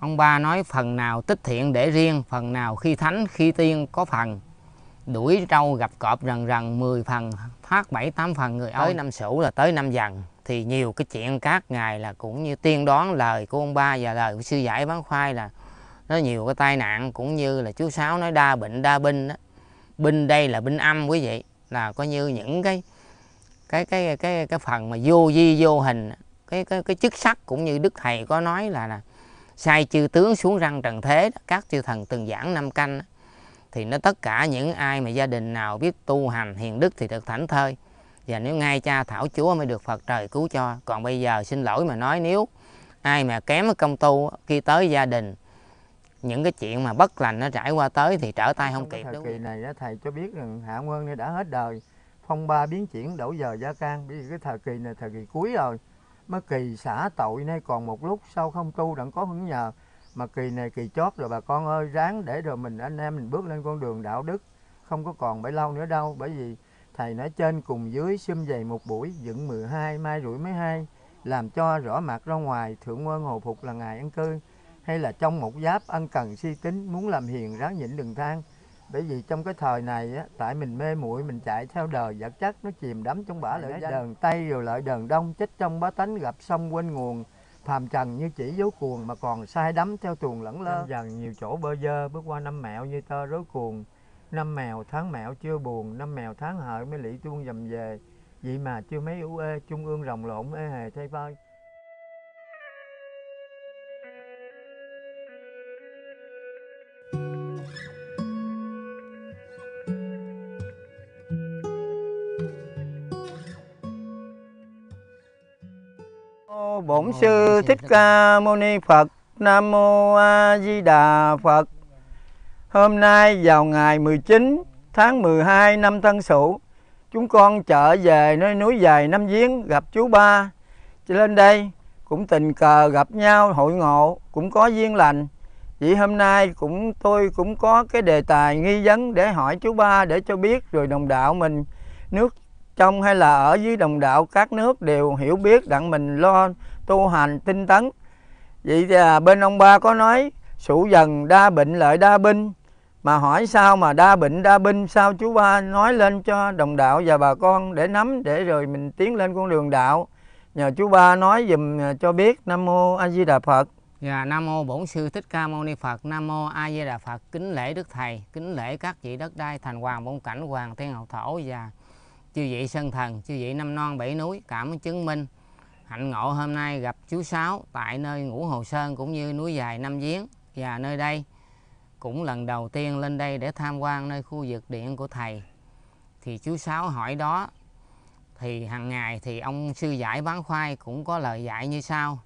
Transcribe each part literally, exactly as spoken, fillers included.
Ông ba nói phần nào tích thiện để riêng, phần nào khi thánh khi tiên có phần. Đuổi trâu gặp cọp rần rần mười phần, phát bảy tám phần người ơi. Tới năm Sửu là tới năm Dần, thì nhiều cái chuyện các ngài là cũng như tiên đoán lời của ông ba và lời của sư giải bán khoai là nó nhiều cái tai nạn, cũng như là chú Sáu nói đa bệnh đa binh đó. Binh đây là binh âm quý vị, là coi như những cái cái cái cái cái phần mà vô vi vô hình, cái cái cái chức sắc, cũng như đức thầy có nói là, là sai chư tướng xuống răng trần thế, các chư thần từng giảng năm canh. Thì nó tất cả những ai mà gia đình nào biết tu hành hiền đức thì được thảnh thơi, và nếu ngay cha thảo Chúa mới được Phật trời cứu cho. Còn bây giờ xin lỗi mà nói, nếu ai mà kém cái công tu khi tới gia đình những cái chuyện mà bất lành nó trải qua tới thì trở tay không kịp. Thời kỳ này đó, thầy cho biết rằng Hạ Quân này đã hết đời, phong ba biến chuyển đổi giờ gia can, bởi vì cái thời kỳ này thời kỳ cuối rồi, mới kỳ xả tội nay còn một lúc sau không tu đặng có hứng nhờ, mà kỳ này kỳ chót rồi bà con ơi, ráng để rồi mình anh em mình bước lên con đường đạo đức, không có còn bấy lâu nữa đâu. Bởi vì thầy nói trên cùng dưới xum dày một buổi, dựng mười hai mai rủi mấy hai, làm cho rõ mặt ra ngoài, thượng quân hồi phục là ngài ăn cư, hay là trong một giáp ân cần si tính, muốn làm hiền ráng nhịn đừng than. Bởi vì trong cái thời này á, tại mình mê muội, mình chạy theo đời vật chất, nó chìm đắm trong bả lợi danh, đờn Tây rồi lợi đờn Đông, chết trong bá tánh, gặp sông quên nguồn, phàm trần như chỉ dấu cuồng, mà còn sai đắm theo tuồng lẫn lơ. Dần nhiều chỗ bơ vơ, bước qua năm mẹo như tơ rối cuồng, năm mèo tháng mẹo chưa buồn, năm mèo tháng hợi mới lỵ tuôn dầm về, vậy mà chưa mấy ủ ê, trung ương rồng lộn ê hề thay vơi. Bổn sư Thích Ca Mâu Ni Phật. Nam mô A Di Đà Phật. Hôm nay vào ngày mười chín tháng mười hai năm Tân Sửu, chúng con trở về nơi núi dài Năm Giếng gặp chú Ba. Lên đây cũng tình cờ gặp nhau hội ngộ, cũng có duyên lành. Vậy hôm nay cũng tôi cũng có cái đề tài nghi vấn để hỏi chú Ba để cho biết, rồi đồng đạo mình nước trong hay là ở dưới đồng đạo các nước đều hiểu biết đặng mình lo tu hành tinh tấn. Vậy thì à, bên ông Ba có nói Sửu Dần đa bệnh lợi đa binh, mà hỏi sao mà đa bệnh đa binh, sao chú Ba nói lên cho đồng đạo và bà con để nắm, để rồi mình tiến lên con đường đạo. Nhờ chú Ba nói dùm cho biết. Nam mô A Di Đà Phật. Dạ, Nam mô Bổn sư Thích Ca Mâu Ni Phật. Nam mô A Di Đà Phật. Kính lễ Đức Thầy, kính lễ các vị đất đai, thành hoàng bổn cảnh, hoàng thiên hậu thổ và chư vị sơn thần, chư vị năm non bảy núi. Cảm chứng minh hạnh ngộ hôm nay gặp chú Sáu tại nơi Ngũ Hồ Sơn cũng như núi dài Năm Giếng. Và nơi đây cũng lần đầu tiên lên đây để tham quan nơi khu vực điện của thầy. Thì chú Sáu hỏi đó, thì hàng ngày thì ông sư giải bán khoai cũng có lời dạy như sau: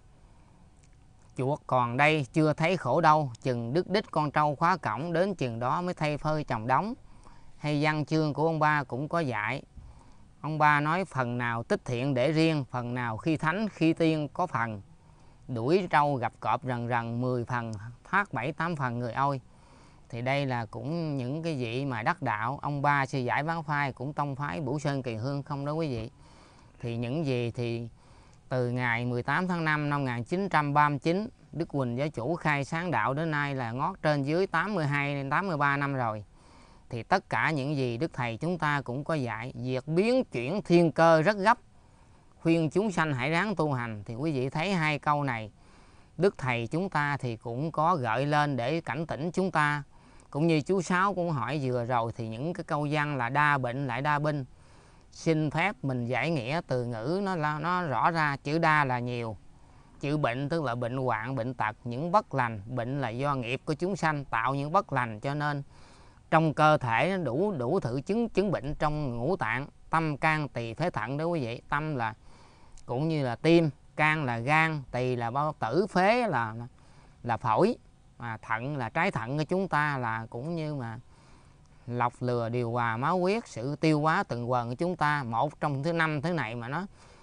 chuột còn đây chưa thấy khổ đâu, chừng đứt đích con trâu khóa cổng, đến chừng đó mới thay phơi trồng đóng. Hay văn chương của ông Ba cũng có dạy. Ông Ba nói phần nào tích thiện để riêng, phần nào khi thánh khi tiên có phần. Đuổi trâu gặp cọp rần rần mười phần, phát bảy tám phần người ơi. Thì đây là cũng những cái vị mà đắc đạo. Ông Ba sư giải bán phai cũng tông phái Bửu Sơn Kỳ Hương không đó quý vị. Thì những gì thì từ ngày mười tám tháng năm năm một nghìn chín trăm ba mươi chín, Đức Quỳnh Giáo Chủ khai sáng đạo đến nay là ngót trên dưới tám mươi hai đến tám mươi ba năm rồi. Thì tất cả những gì Đức Thầy chúng ta cũng có dạy, việc biến chuyển thiên cơ rất gấp, khuyên chúng sanh hãy ráng tu hành. Thì quý vị thấy hai câu này Đức Thầy chúng ta thì cũng có gợi lên để cảnh tỉnh chúng ta. Cũng như chú Sáu cũng hỏi vừa rồi, thì những cái câu văn là đa bệnh lại đa binh, xin phép mình giải nghĩa từ ngữ nó nó rõ ra. Chữ đa là nhiều, chữ bệnh tức là bệnh hoạn, bệnh tật, những bất lành. Bệnh là do nghiệp của chúng sanh tạo những bất lành, cho nên trong cơ thể nó đủ đủ thử chứng chứng bệnh trong ngũ tạng, tâm can tỳ phế thận đó quý vị. Tâm là cũng như là tim, can là gan, tỳ là bao tử, phế là là phổi, mà thận là trái thận của chúng ta, là cũng như mà lọc lừa điều hòa máu huyết, sự tiêu hóa từng quần của chúng ta. Một trong thứ năm thứ này mà nó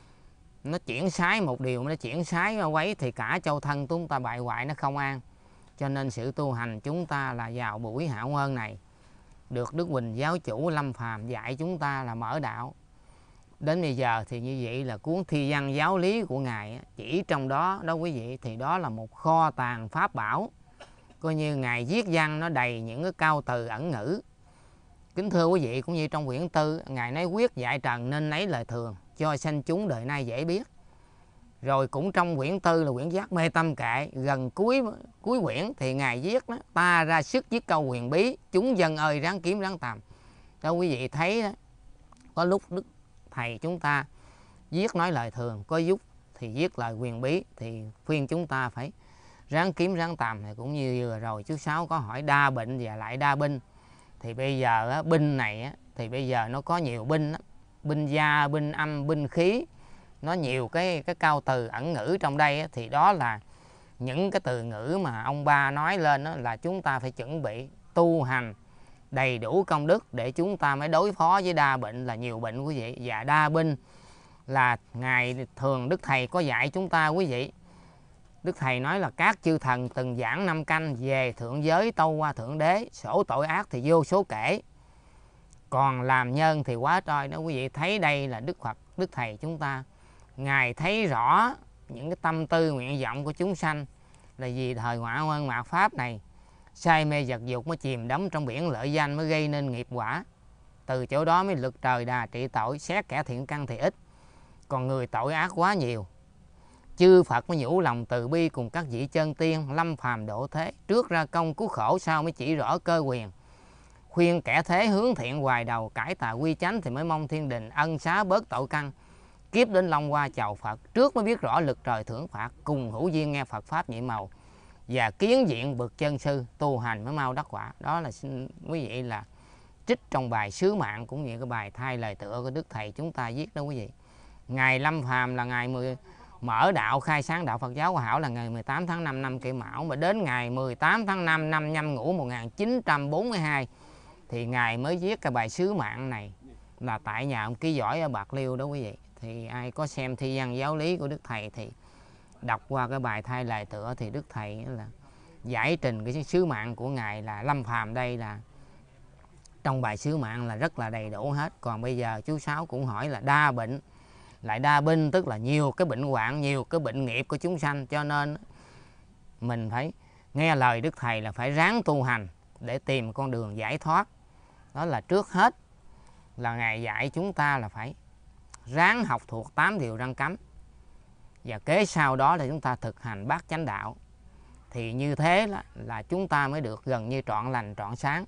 nó chuyển sái một điều, mà nó chuyển sái qua quấy thì cả châu thân chúng ta bại hoại, nó không an. Cho nên sự tu hành chúng ta là vào buổi hảo ơn này được Đức Quỳnh Giáo Chủ lâm phàm dạy chúng ta là mở đạo. Đến bây giờ thì như vậy là cuốn Thi Văn Giáo Lý của Ngài chỉ trong đó đó quý vị, thì đó là một kho tàng pháp bảo. Coi như Ngài viết văn nó đầy những cái cao từ ẩn ngữ. Kính thưa quý vị, cũng như trong quyển tư, Ngài nói quyết dạy trần nên lấy lời thường, cho sanh chúng đời nay dễ biết. Rồi cũng trong quyển tư là quyển Giác Mê Tâm Kệ, gần cuối cuối quyển thì Ngài viết đó, ta ra sức viết câu huyền bí, chúng dân ơi ráng kiếm ráng tầm. Đó quý vị thấy đó, có lúc Đức Thầy chúng ta viết nói lời thường, có lúc thì viết lời huyền bí, thì khuyên chúng ta phải ráng kiếm ráng tầm. Thì cũng như vừa rồi chú Sáu có hỏi đa bệnh và lại đa binh, thì bây giờ á, binh này á, thì bây giờ nó có nhiều binh á, binh gia, binh âm, binh khí, nó nhiều cái cái cao từ ẩn ngữ trong đây á, thì đó là những cái từ ngữ mà ông ba nói lên đó, là chúng ta phải chuẩn bị tu hành đầy đủ công đức để chúng ta mới đối phó với đa bệnh là nhiều bệnh quý vị. Và đa binh là Ngài thường Đức Thầy có dạy chúng ta quý vị. Đức Thầy nói là các chư thần từng giảng năm canh về thượng giới tâu qua thượng đế, sổ tội ác thì vô số kể, còn làm nhân thì quá trời đó quý vị. Thấy đây là Đức Phật, Đức Thầy chúng ta, Ngài thấy rõ những cái tâm tư nguyện vọng của chúng sanh, là vì thời ngọa ngoan mạt pháp này say mê vật dục mới chìm đắm trong biển lợi danh, mới gây nên nghiệp quả. Từ chỗ đó mới lực trời đà trị tội, xét kẻ thiện căn thì ít, còn người tội ác quá nhiều. Chư Phật mới nhủ lòng từ bi cùng các vị chân tiên lâm phàm độ thế, trước ra công cứu khổ sau mới chỉ rõ cơ quyền, khuyên kẻ thế hướng thiện hoài đầu, cải tà quy chánh thì mới mong thiên đình ân xá bớt tội căn. Kiếp đến Long Hoa chầu Phật, trước mới biết rõ lực trời thưởng phạt, cùng hữu duyên nghe Phật pháp nhiệm màu, và kiến diện bậc chân sư, tu hành mới mau đắc quả. Đó là xin quý vị là trích trong bài Sứ Mạng, cũng như cái bài thay lời tựa của Đức Thầy chúng ta viết đó quý vị. Ngày lâm phàm là ngày mười mở đạo khai sáng đạo Phật giáo Hòa Hảo là ngày mười tám tháng năm năm Kỷ Mão, mà đến ngày mười tám tháng năm năm Nhâm Ngũ một nghìn chín trăm bốn mươi hai thì Ngài mới viết cái bài Sứ Mạng này, là tại nhà ông Ký Giỏi ở Bạc Liêu đó quý vị. Thì ai có xem Thi Văn Giáo Lý của Đức Thầy thì đọc qua cái bài thay lời tựa, thì Đức Thầy là giải trình cái sứ mạng của Ngài là lâm phàm đây là trong bài Sứ Mạng là rất là đầy đủ hết. Còn bây giờ chú Sáu cũng hỏi là đa bệnh lại đa binh, tức là nhiều cái bệnh hoạn, nhiều cái bệnh nghiệp của chúng sanh, cho nên mình phải nghe lời Đức Thầy là phải ráng tu hành để tìm con đường giải thoát. Đó là trước hết là Ngài dạy chúng ta là phải ráng học thuộc tám điều răn cấm, và kế sau đó là chúng ta thực hành bát chánh đạo. Thì như thế là, là chúng ta mới được gần như trọn lành trọn sáng.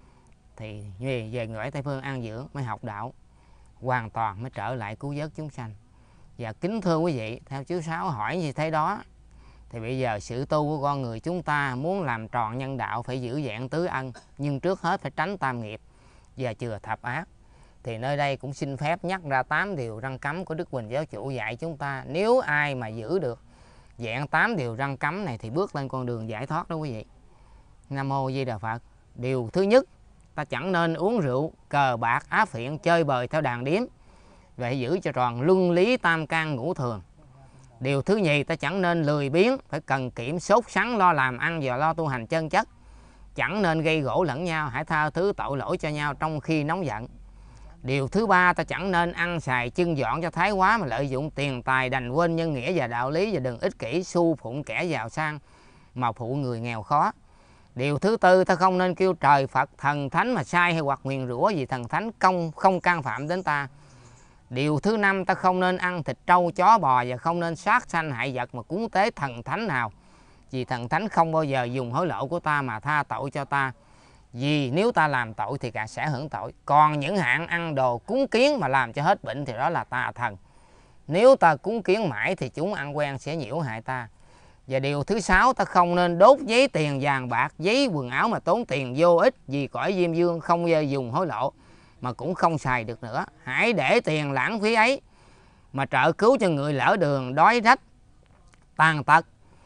Thì về, về người Tây Phương an dưỡng mới học đạo hoàn toàn, mới trở lại cứu vớt chúng sanh. Và kính thưa quý vị, theo chú Sáu hỏi như thế đó, thì bây giờ sự tu của con người chúng ta muốn làm tròn nhân đạo phải giữ vẹn tứ ân, nhưng trước hết phải tránh tam nghiệp và chừa thập ác. Thì nơi đây cũng xin phép nhắc ra tám điều răn cấm của Đức Huỳnh Giáo Chủ dạy chúng ta. Nếu ai mà giữ được vẹn tám điều răn cấm này thì bước lên con đường giải thoát đó quý vị. Nam Mô Di Đà Phật. Điều thứ nhất, ta chẳng nên uống rượu, cờ bạc, áp phiện, chơi bời theo đàn điếm, vậy giữ cho tròn luân lý tam can ngũ thường. Điều thứ nhì, ta chẳng nên lười biếng, phải cần kiệm sốt sắng lo làm ăn và lo tu hành chân chất. Chẳng nên gây gổ lẫn nhau, hãy tha thứ tội lỗi cho nhau trong khi nóng giận. Điều thứ ba, ta chẳng nên ăn xài chưng dọn cho thái quá, mà lợi dụng tiền tài đành quên nhân nghĩa và đạo lý, và đừng ích kỷ su phụng kẻ giàu sang mà phụ người nghèo khó. Điều thứ tư, ta không nên kêu trời Phật thần thánh mà sai hay hoặc nguyền rủa, vì thần thánh không không can phạm đến ta. Điều thứ năm, ta không nên ăn thịt trâu chó bò, và không nên sát sanh hại vật mà cúng tế thần thánh nào, vì thần thánh không bao giờ dùng hối lộ của ta mà tha tội cho ta, vì nếu ta làm tội thì cả sẽ hưởng tội. Còn những hạng ăn đồ cúng kiến mà làm cho hết bệnh thì đó là tà thần, nếu ta cúng kiến mãi thì chúng ăn quen sẽ nhiễu hại ta. Và điều thứ sáu, ta không nên đốt giấy tiền vàng bạc, giấy quần áo mà tốn tiền vô ích, vì cõi Diêm Dương không bao giờ dùng hối lộ mà cũng không xài được nữa. Hãy để tiền lãng phí ấy mà trợ cứu cho người lỡ đường, đói rách, tàn tật.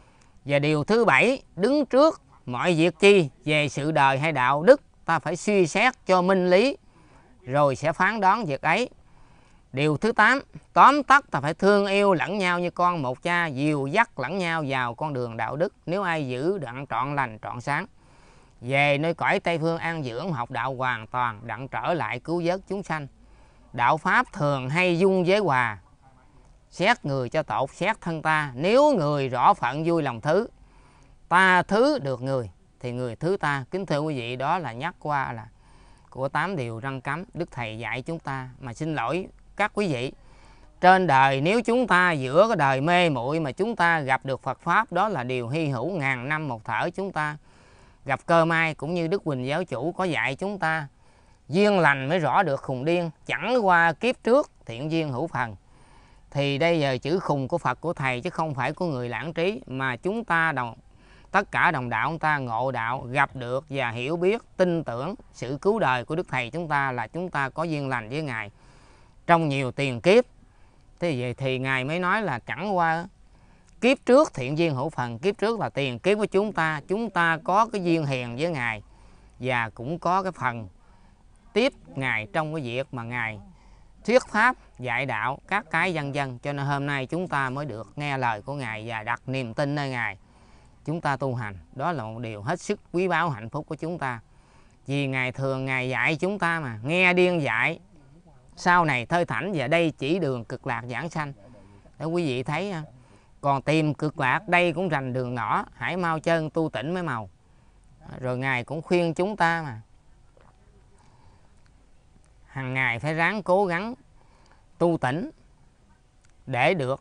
Và điều thứ bảy, đứng trước mọi việc chi về sự đời hay đạo đức, ta phải suy xét cho minh lý rồi sẽ phán đoán việc ấy. Điều thứ tám, tóm tắt ta phải thương yêu lẫn nhau như con một cha, dìu dắt lẫn nhau vào con đường đạo đức. Nếu ai giữ đặng trọn lành trọn sáng, về nơi cõi Tây Phương an dưỡng học đạo hoàn toàn, đặng trở lại cứu vớt chúng sanh. đạo pháp thường hay dung với hòa, xét người cho tột xét thân ta. Nếu người rõ phận vui lòng thứ, ta thứ được người thì người thứ ta. Kính thưa quý vị, đó là nhắc qua là của tám điều răn cấm Đức Thầy dạy chúng ta. Mà xin lỗi các quý vị, trên đời nếu chúng ta giữa cái đời mê muội mà chúng ta gặp được Phật Pháp, đó là điều hy hữu, ngàn năm một thở chúng ta gặp cơ may. Cũng như Đức Huỳnh Giáo Chủ có dạy chúng ta, duyên lành mới rõ được khùng điên, chẳng qua kiếp trước thiện duyên hữu phần. Thì đây giờ chữ khùng của Phật của Thầy, chứ không phải của người lãng trí. Mà chúng ta đồng tất cả đồng đạo chúng ta ngộ đạo, gặp được và hiểu biết, tin tưởng sự cứu đời của Đức Thầy chúng ta, là chúng ta có duyên lành với Ngài trong nhiều tiền kiếp. Thế vậy thì Ngài mới nói là chẳng qua kiếp trước thiện duyên hữu phần. Kiếp trước là tiền kiếp của chúng ta, chúng ta có cái duyên hiền với Ngài, và cũng có cái phần tiếp Ngài trong cái việc mà Ngài thuyết pháp dạy đạo các cái dân dân. Cho nên hôm nay chúng ta mới được nghe lời của Ngài và đặt niềm tin nơi Ngài, chúng ta tu hành. Đó là một điều hết sức quý báu, hạnh phúc của chúng ta. Vì Ngài thường Ngài dạy chúng ta mà, nghe điên dạy sau này thơi thảnh, và đây chỉ đường cực lạc giảng sanh. Đó quý vị thấy, còn tìm cực lạc đây cũng rành đường nhỏ, hãy mau chân tu tỉnh mới màu. Rồi Ngài cũng khuyên chúng ta mà, hàng ngày phải ráng cố gắng tu tỉnh để được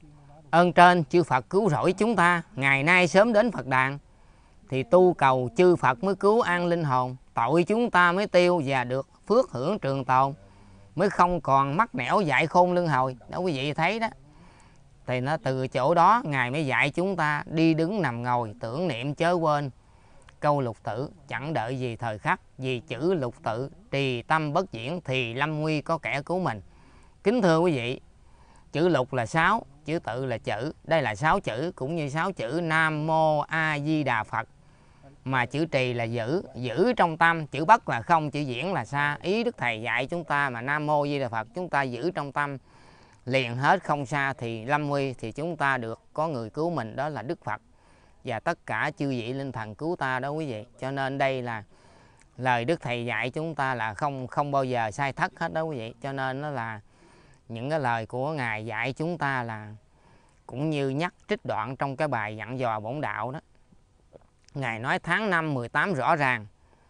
ơn trên chư Phật cứu rỗi chúng ta. Ngày nay sớm đến Phật đàn thì tu cầu chư Phật mới cứu an linh hồn, tội chúng ta mới tiêu và được phước hưởng trường tồn, mới không còn mắc nẻo dại khôn luân hồi. Đó quý vị thấy đó. Thì nó từ chỗ đó Ngài mới dạy chúng ta đi đứng nằm ngồi tưởng niệm chớ quên câu lục tự, chẳng đợi gì thời khắc, vì chữ lục tự trì tâm bất diễn thì lâm nguy có kẻ cứu mình. Kính thưa quý vị, chữ lục là sáu, chữ tự là chữ. Đây là sáu chữ, cũng như sáu chữ Nam Mô A Di Đà Phật. Mà chữ trì là giữ, giữ trong tâm. Chữ bất là không, chữ diễn là xa. Ý Đức Thầy dạy chúng ta mà Nam Mô A Di Đà Phật chúng ta giữ trong tâm liền hết, không xa thì lâm nguy, thì chúng ta được có người cứu mình, đó là Đức Phật và tất cả chư vị linh thần cứu ta đó quý vị. Cho nên đây là lời Đức Thầy dạy chúng ta là không không bao giờ sai thất hết đó quý vị. Cho nên nó là những cái lời của Ngài dạy chúng ta là cũng như nhắc trích đoạn trong cái bài dặn dò bổn đạo đó. Ngài nói tháng năm mười tám rõ ràng,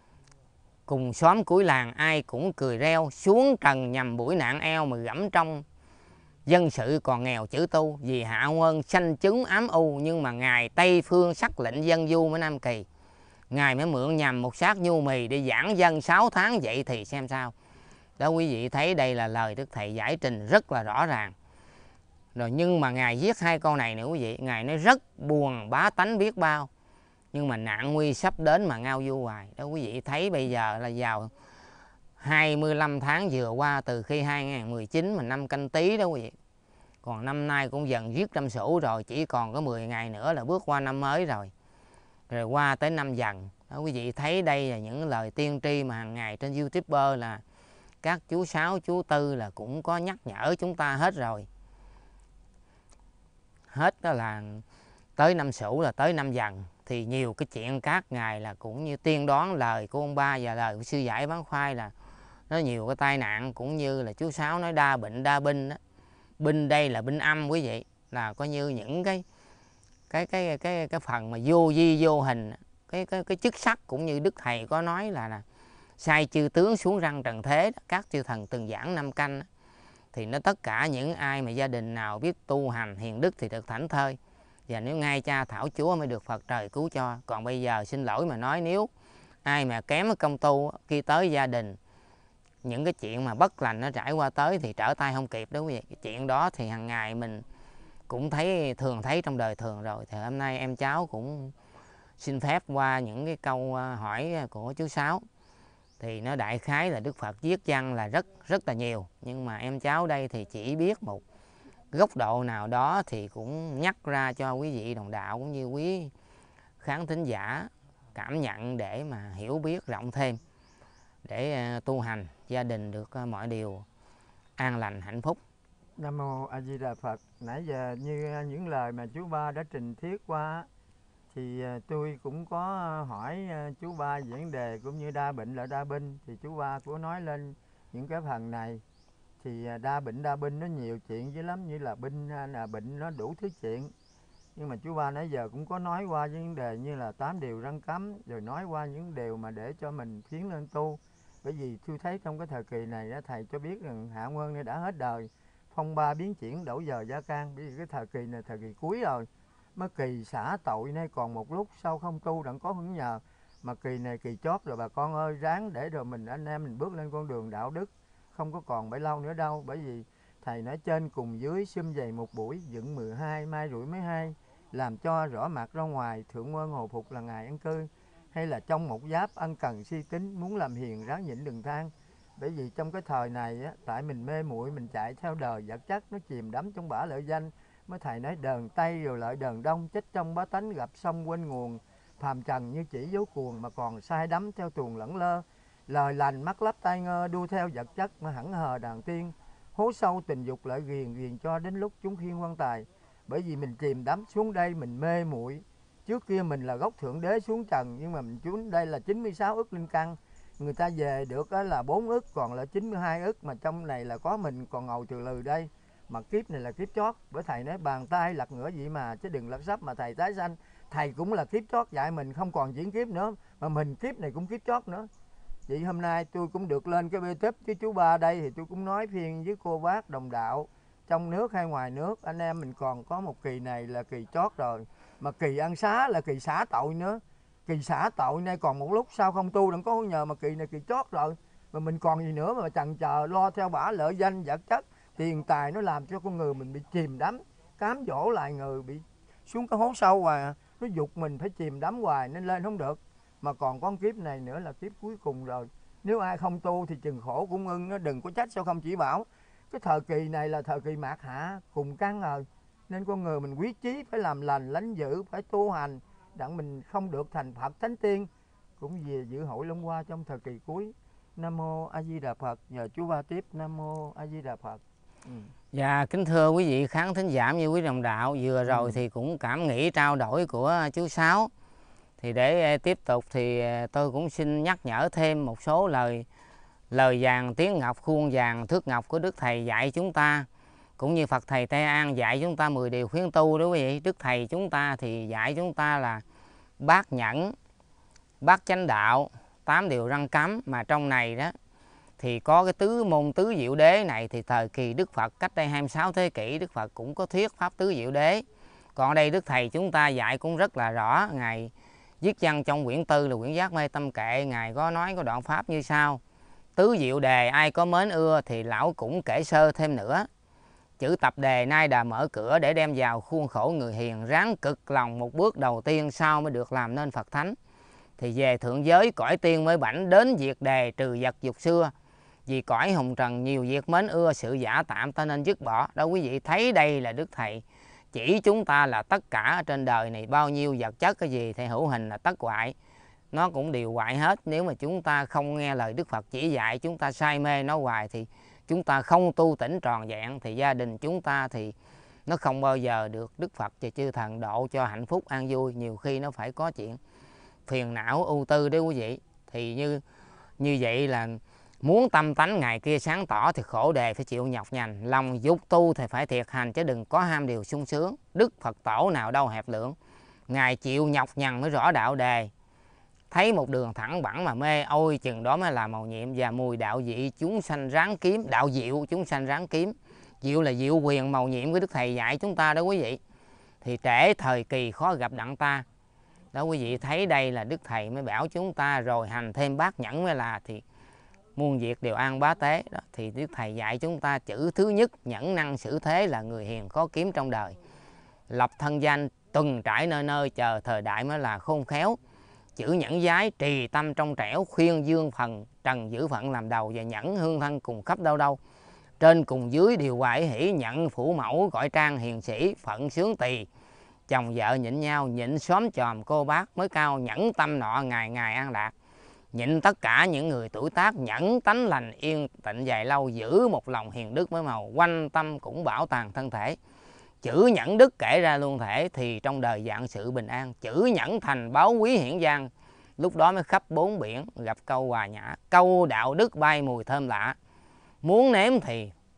cùng xóm cuối làng ai cũng cười reo, xuống trần nhằm buổi nạn eo mà gẫm trong dân sự còn nghèo chữ tu. Vì hạ quân sanh chứng ám u, nhưng mà Ngài Tây Phương sắc lệnh dân du mới Nam Kỳ, Ngài mới mượn nhằm một sát nhu mì để giảng dân sáu tháng, vậy thì xem sao. Đó quý vị thấy đây là lời Đức Thầy giải trình rất là rõ ràng. Rồi nhưng mà Ngài viết hai câu này nữa quý vị, Ngài nói rất buồn bá tánh biết bao, nhưng mà nạn nguy sắp đến mà ngao du hoài. Đó quý vị thấy bây giờ là vào hai mươi lăm tháng vừa qua từ khi hai nghìn không trăm mười chín mà năm Canh Tý đó quý vị. Còn năm nay cũng dần viết trăm sửu rồi, chỉ còn có mười ngày nữa là bước qua năm mới rồi. Rồi qua tới năm Dần. Đó quý vị thấy đây là những lời tiên tri mà hàng ngày trên YouTuber là các chú Sáu, chú Tư là cũng có nhắc nhở chúng ta hết rồi. Hết đó là tới năm Sửu là tới năm Dần. Thì nhiều cái chuyện các ngài là cũng như tiên đoán lời của ông ba và lời của sư giải bán khoai là nó nhiều cái tai nạn, cũng như là chú Sáu nói đa bệnh đa binh đó. Binh đây là binh âm quý vị, là coi như những cái cái cái cái cái phần mà vô vi vô hình, cái cái cái chức sắc, cũng như Đức Thầy có nói là, là sai chư tướng xuống răng trần thế đó, các chư thần từng giảng năm canh đó. Thì nó tất cả những ai mà gia đình nào biết tu hành hiền đức thì được thảnh thơi, và nếu ngay cha thảo Chúa mới được Phật trời cứu cho. Còn bây giờ xin lỗi mà nói, nếu ai mà kém cái công tu khi tới gia đình những cái chuyện mà bất lành nó trải qua tới thì trở tay không kịp đó quý vị. Cái chuyện đó thì hàng ngày mình cũng thấy thường thấy trong đời thường rồi. Thì hôm nay em cháu cũng xin phép qua những cái câu hỏi của chú Sáu. Thì nó đại khái là Đức Phật viết văn là rất rất là nhiều, nhưng mà em cháu đây thì chỉ biết một góc độ nào đó thì cũng nhắc ra cho quý vị đồng đạo cũng như quý khán thính giả cảm nhận để mà hiểu biết rộng thêm, để tu hành gia đình được mọi điều an lành hạnh phúc. Nam Mô A Di Đà Phật. Nãy giờ như những lời mà chú Ba đã trình thiết qua thì tôi cũng có hỏi chú Ba vấn đề cũng như đa bệnh là đa binh, thì chú Ba cũng nói lên những cái phần này. thì đa bệnh đa binh, nó nhiều chuyện dữ lắm, như là binh là bệnh, nó đủ thứ chuyện. Nhưng mà chú Ba nãy giờ cũng có nói qua những vấn đề như là tám điều răn cấm, rồi nói qua những điều mà để cho mình tiến lên tu. Bởi vì tôi thấy trong cái thời kỳ này thầy cho biết rằng Hạ Quân này đã hết đời, phong ba biến chuyển, đổi giờ gia can. Bởi vì cái thời kỳ này thời kỳ cuối rồi, mới kỳ xả tội nay còn một lúc, sau không tu đặng có hứng nhờ. Mà kỳ này kỳ chót rồi bà con ơi, ráng để rồi mình anh em mình bước lên con đường đạo đức, không có còn bấy lâu nữa đâu. Bởi vì thầy nói trên cùng dưới, xum dày một buổi, dựng mười hai, mai rủi mấy hai, làm cho rõ mặt ra ngoài, thượng quân hồi phục là ngài ăn cư. Hay là trong một giáp ân cần si tính, muốn làm hiền ráng nhịn đừng than. Bởi vì trong cái thời này á, tại mình mê muội, mình chạy theo đời vật chất, nó chìm đắm trong bả lợi danh. Mới thầy nói đờn Tây rồi lợi đờn Đông, chết trong bá tánh gặp sông quên nguồn. Phàm trần như chỉ dấu cuồng mà còn sai đắm theo tuồng lẫn lơ. Lời lành mắt lấp tai ngơ, đua theo vật chất mà hẳn hờ đàn tiên. Hố sâu tình dục lại ghiền ghiền cho đến lúc chúng khiên quan tài. Bởi vì mình chìm đắm xuống đây, mình mê muội. Trước kia mình là gốc thượng đế xuống trần, nhưng mà mình xuống đây là chín mươi sáu ức linh căn. Người ta về được là bốn ức, còn là chín mươi hai ức, mà trong này là có mình còn ngầu từ lừ đây. Mà kiếp này là kiếp chót. Bởi thầy nói bàn tay lật ngửa vậy mà, chứ đừng lật sắp mà thầy tái sanh. Thầy cũng là kiếp chót dạy mình không còn diễn kiếp nữa, mà mình kiếp này cũng kiếp chót nữa. Vậy hôm nay tôi cũng được lên cái bê túp với chú Ba đây, thì tôi cũng nói phiên với cô bác đồng đạo trong nước hay ngoài nước, anh em mình còn có một kỳ này là kỳ chót rồi. Mà kỳ ăn xá là kỳ xả tội nữa. Kỳ xả tội nay còn một lúc, sao không tu đừng có nhờ, mà kỳ này kỳ chót rồi. Mà mình còn gì nữa mà chần chờ lo theo bả lợi danh vật chất, tiền tài, nó làm cho con người mình bị chìm đắm, cám dỗ lại người, bị xuống cái hố sâu hoài. Nó giục mình phải chìm đắm hoài nên lên không được. Mà còn con kiếp này nữa là kiếp cuối cùng rồi. Nếu ai không tu thì chừng khổ cũng ưng, nó đừng có trách sao không chỉ bảo. Cái thời kỳ này là thời kỳ mạt hạ cùng căn rồi. Nên con người mình quyết chí phải làm lành lánh dữ, phải tu hành, đặng mình không được thành Phật Thánh Tiên. Cũng về dự hội Long Hoa trong thời kỳ cuối. Nam Mô A Di Đà Phật. Nhờ chú Ba tiếp. Nam Mô A Di Đà Phật. Ừ. Dạ, kính thưa quý vị khán thính giả như quý đồng đạo, vừa rồi ừ. thì cũng cảm nghĩ trao đổi của chú Sáu. Thì để tiếp tục thì tôi cũng xin nhắc nhở thêm một số lời lời vàng tiếng ngọc, khuôn vàng thước ngọc của Đức Thầy dạy chúng ta, cũng như Phật Thầy Tây An dạy chúng ta mười điều khuyến tu đó quý vị. Đức Thầy chúng ta thì dạy chúng ta là bát nhẫn, bát chánh đạo, tám điều răn cấm. Mà trong này đó thì có cái tứ môn tứ diệu đế này, thì thời kỳ Đức Phật cách đây hai mươi sáu thế kỷ, Đức Phật cũng có thuyết pháp tứ diệu đế. Còn ở đây Đức Thầy chúng ta dạy cũng rất là rõ. Ngài viết văn trong quyển tư là quyển Giác Mê Tâm Kệ, Ngài có nói có đoạn pháp như sau: tứ diệu đề ai có mến ưa thì lão cũng kể sơ thêm nữa. Chữ tập đề nay đã mở cửa để đem vào khuôn khổ người hiền, ráng cực lòng một bước đầu tiên sau mới được làm nên Phật Thánh. Thì về thượng giới cõi tiên mới bảnh, đến diệt đề trừ vật dục xưa. Vì cõi hồng trần nhiều việc mến ưa, sự giả tạm ta nên dứt bỏ. Đó quý vị thấy đây là Đức Thầy chỉ chúng ta là tất cả ở trên đời này, bao nhiêu vật chất cái gì thì hữu hình là tất hoại, nó cũng đều hoại hết. Nếu mà chúng ta không nghe lời Đức Phật chỉ dạy, chúng ta say mê nó hoài thì chúng ta không tu tỉnh tròn vẹn, thì gia đình chúng ta thì nó không bao giờ được Đức Phật và chư thần độ cho hạnh phúc an vui. Nhiều khi nó phải có chuyện phiền não ưu tư đấy quý vị. Thì như như vậy là muốn tâm tánh ngày kia sáng tỏ thì khổ đề phải chịu nhọc nhằn, lòng dục tu thì phải thiệt hành, chứ đừng có ham điều sung sướng. Đức Phật tổ nào đâu hẹp lượng, Ngài chịu nhọc nhằn mới rõ đạo đề. Thấy một đường thẳng bẳng mà mê, ôi chừng đó mới là mầu nhiệm. Và mùi đạo dị chúng sanh ráng kiếm, đạo diệu chúng sanh ráng kiếm. Diệu là diệu quyền mầu nhiệm của Đức Thầy dạy chúng ta đó quý vị. Thì trễ thời kỳ khó gặp đặng ta. Đó quý vị thấy đây là Đức Thầy mới bảo chúng ta rồi hành thêm bát nhẫn mới là thì muôn việc đều an bá tế. Đó thì Đức Thầy dạy chúng ta chữ thứ nhất, nhẫn năng xử thế là người hiền khó kiếm trong đời. Lập thân danh tuần trải nơi nơi, chờ thời đại mới là khôn khéo. Chữ nhẫn giái trì tâm trong trẻo, khuyên dương phần trần giữ phận làm đầu. Và nhẫn hương thân cùng khắp đâu đâu, trên cùng dưới đều hoại hỷ. Nhận phủ mẫu gọi trang hiền sĩ, phận sướng tỳ. Chồng vợ nhịn nhau, nhịn xóm chòm cô bác mới cao. Nhẫn tâm nọ ngày ngày an lạc, nhịn tất cả những người tuổi tác. Nhẫn tánh lành yên tịnh dài lâu, giữ một lòng hiền đức mới màu. Quanh tâm cũng bảo tàng thân thể, chữ nhẫn đức kể ra luôn thể. Thì trong đời vạn sự bình an, chữ nhẫn thành báo quý hiển giang. Lúc đó mới khắp bốn biển gặp câu hòa nhã, câu đạo đức bay mùi thơm lạ. Muốn nếm thì